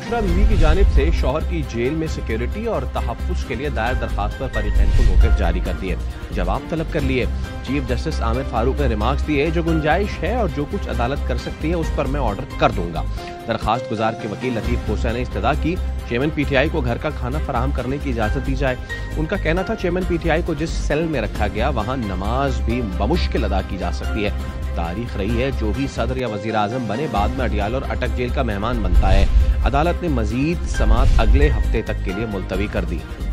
बुशरा बीवी की जानिब से शौहर की जेल में सिक्योरिटी और तहफ्फुज़ के लिए दायर दरखास्त पर फरीकैन को नोटिस जारी कर दिए, जवाब तलब कर लिए। चीफ जस्टिस आमिर फारूक ने रिमार्क्स दिए, जो गुंजाइश है और जो कुछ अदालत कर सकती है उस पर मैं ऑर्डर कर दूंगा। दरखास्त गुजार के वकील लतीफ खोसा ने इस्तदा की चेयरमैन पीटीआई को घर का खाना फराहम करने की इजाजत दी जाए। उनका कहना था चेयरमैन पीटीआई को जिस सेल में रखा गया वहां नमाज भी बमुश्किल अदा की जा सकती है। तारीख रही है जो भी सदर या वजीर आजम बने बाद में अडियाल और अटक जेल का मेहमान बनता है। अदालत ने मजीद समाअत अगले हफ्ते तक के लिए मुलतवी कर दी।